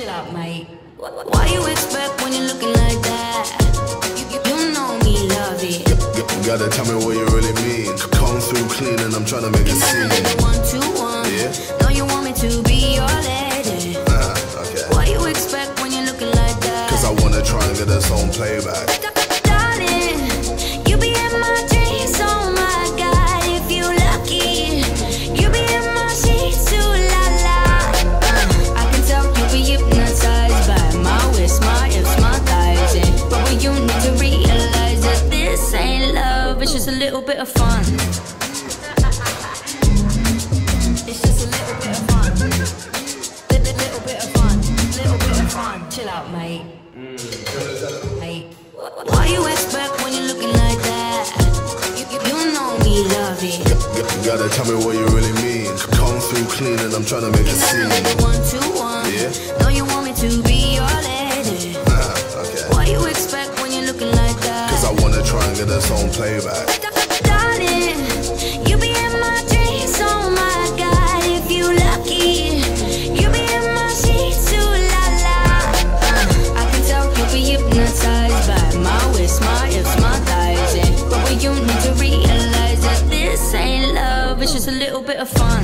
Chill out, mate. Why you expect when you're looking like that? You know me, love it. You gotta tell me what you really mean. Come through clean and I'm trying to make a scene. 1-2-1. Yeah. Know you want me to be your lady. Okay. Why you expect when you're looking like that? Cause I wanna try and get a song playback. Darling, you be in my dreams, oh my God, if you lucky. You be in my sheets too, la la. I can tell you be hypnotized by my waist, my hips, my thighs. But what you need to realize that this ain't love, it's just a little bit of fun. It's just a little bit of fun. Little bit of fun. Little bit of fun. Chill out, mate. Mate. Why you expect when you're looking like that? You know me, love it. You gotta tell me what you really mean. Come through clean and I'm trying to make a scene. 1-2-1. Yeah. Know you want me to be your lady. Okay. Why you expect when you're looking like that? Cause I wanna try and get a song playback. Darling, you be in my dreams, oh my God, if you lucky. You be in my sheets too, la la. I can tell you be hypnotized by my waist, my hips, my thighs. But what you need to realize that this ain't love, it's just a little bit of fun.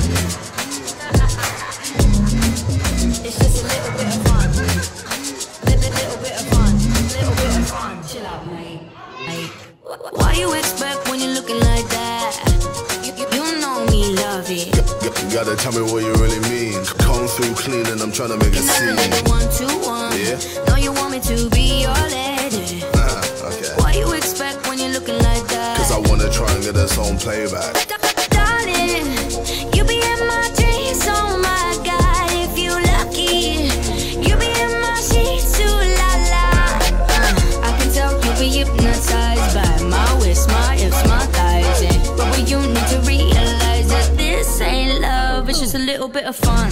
It's just a little bit of fun. Little bit of fun. Little bit of fun. Chill out, mate. Why you expect when you're looking like that? You know me, love it. You gotta tell me what you really mean. Come through clean and I'm trying to make a scene. 1-2-1. Yeah. Know you want me to be your lady. Okay. Why you expect when you're looking like that? Cause I wanna try and get a song playback. Darling, you be in my dreams, oh my God, if you lucky. You be in my sheets too, la la. I can tell you be hypnotized by my waist, my hips, my thighs. But what you need to realize that this ain't love, it's just a little bit of fun.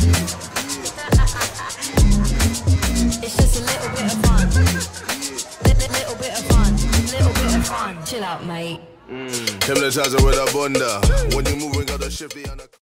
It's just a little bit of fun. Little bit of fun. Little bit of fun. Chill out, mate. Hypnotizer with a bunda. When you move, we gotta shift the